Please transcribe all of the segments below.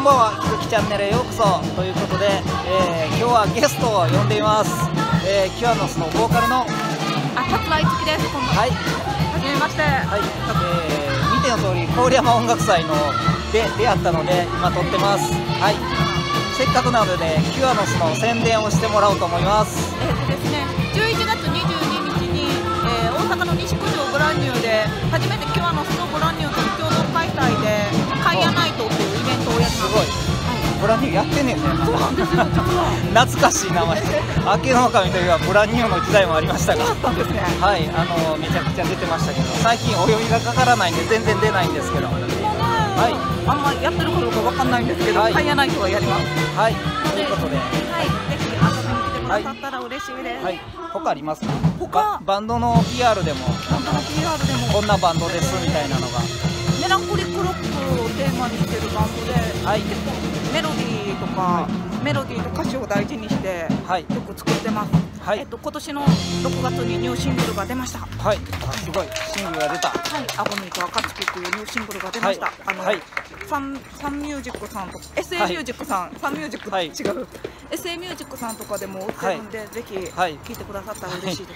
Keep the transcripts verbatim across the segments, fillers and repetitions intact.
んばんは、ひくきチャンネルへようこそということで、えー、今日はゲストを呼んでいます。えー、キュアノスのボーカルのあ、桂井月です。こんばんは。 はい、 はじめまして。 はい、えー、見ての通り郡山音楽祭ので出会ったので今撮ってます。はい、せっかくなのでキュアノスの宣伝をしてもらおうと思います。 えっとですね、じゅういちがつにじゅうににちに、えー、大阪の西九条ブランニューで初めてキュアノスのブランニューと共同開催でカイアナイトっていうイベントをやります。 すごい。ブランニューやってんねんね。 そうなんですよ。 懐かしい名前。明けの狼というかブランニューの時代もありましたが、 そうだったんですね。 はい、あのめちゃくちゃ出てましたけど、最近お呼びがかからないんで全然出ないんですけど、はい、 あんまやってるかどうかわかんないんですけど、 はいカイアナイトはやります。 はい、ということで、 はい、ぜひ遊びに来てくださったら嬉しいです。 はい、他ありますか？ 他ババンドの ピーアール でも本当の ピーアール でもこんなバンドですみたいなのが、 メランコリックロックをテーマにしてるバンドで、 はい、 結構メロディーとか、 はメロディーと歌詞を大事にしてはい曲作ってます。 はいえっと今年のろくがつにニューシングルが出ました。ははい、あすごいシングルが出た。 い、アゴミーとアカツキっていうニューシングルが出ました。 はいあの、 はいサンサンミュージックさんとか エスエー ミュージックさん、サンミュージック、 はい違う エスエー ミュージックさんとかでも売ってるんで、ぜひはい聴いてくださったら嬉しいです。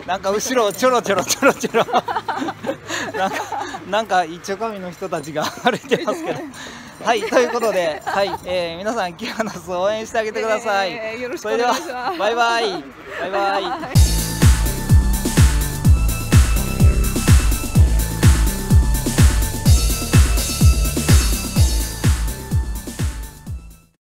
なんか後ろをちょろちょろちょろちょろなんかなんか一丁紙の人たちが歩いてますけど、はいということで、はい、えー、皆さんキュアノスを応援してあげてください。 えーよろしくそれではお願いします。 バイバイバイバイ。 はい